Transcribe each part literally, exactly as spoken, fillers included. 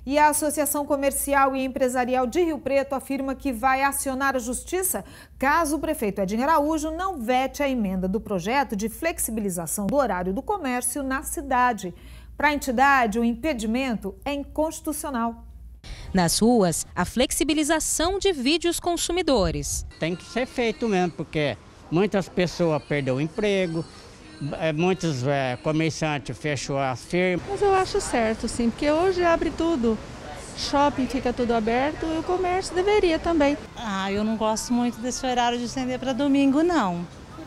E a Associação Comercial e Empresarial de Rio Preto afirma que vai acionar a Justiça caso o prefeito Edinho Araújo não vete a emenda do projeto de flexibilização do horário do comércio na cidade. Para a entidade, o impedimento é inconstitucional. Nas ruas, a flexibilização divide os consumidores. Tem que ser feito mesmo, porque muitas pessoas perderam o emprego, muitos é, comerciantes fechou as firmas. Mas eu acho certo, sim, porque hoje abre tudo. Shopping fica tudo aberto e o comércio deveria também. Ah, eu não gosto muito desse horário de estender para domingo, não.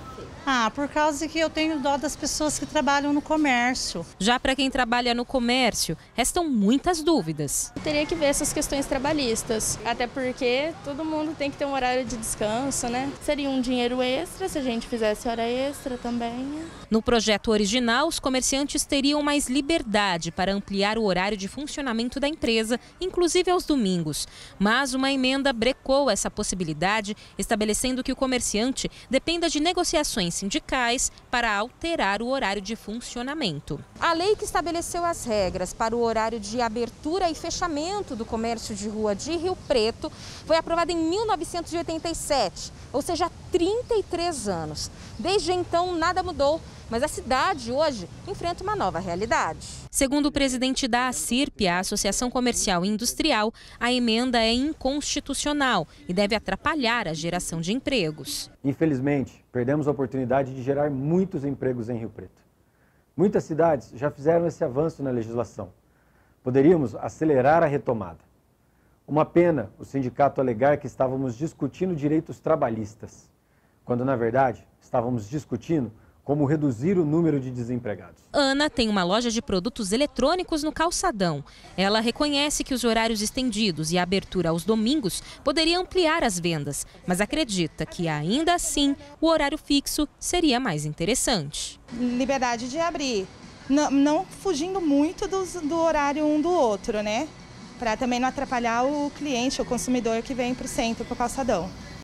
Ah, por causa que eu tenho dó das pessoas que trabalham no comércio. Já para quem trabalha no comércio, restam muitas dúvidas. Teria que ver essas questões trabalhistas, até porque todo mundo tem que ter um horário de descanso, né? Seria um dinheiro extra se a gente fizesse hora extra também. No projeto original, os comerciantes teriam mais liberdade para ampliar o horário de funcionamento da empresa, inclusive aos domingos. Mas uma emenda brecou essa possibilidade, estabelecendo que o comerciante dependa de negociações sindicais para alterar o horário de funcionamento. A lei que estabeleceu as regras para o horário de abertura e fechamento do comércio de rua de Rio Preto foi aprovada em mil novecentos e oitenta e sete, ou seja, há trinta e três anos. Desde então, nada mudou, mas a cidade hoje enfrenta uma nova realidade. Segundo o presidente da ACIRP, a Associação Comercial e Industrial, a emenda é inconstitucional e deve atrapalhar a geração de empregos. Infelizmente, perdemos a oportunidade de gerar muitos empregos em Rio Preto. Muitas cidades já fizeram esse avanço na legislação. Poderíamos acelerar a retomada. Uma pena o sindicato alegar que estávamos discutindo direitos trabalhistas, quando, na verdade, estávamos discutindo como reduzir o número de desempregados. Ana tem uma loja de produtos eletrônicos no Calçadão. Ela reconhece que os horários estendidos e a abertura aos domingos poderiam ampliar as vendas, mas acredita que, ainda assim, o horário fixo seria mais interessante. Liberdade de abrir, não, não fugindo muito do, do horário um do outro, né? Para também não atrapalhar o cliente, o consumidor que vem para o centro, para o Calçadão.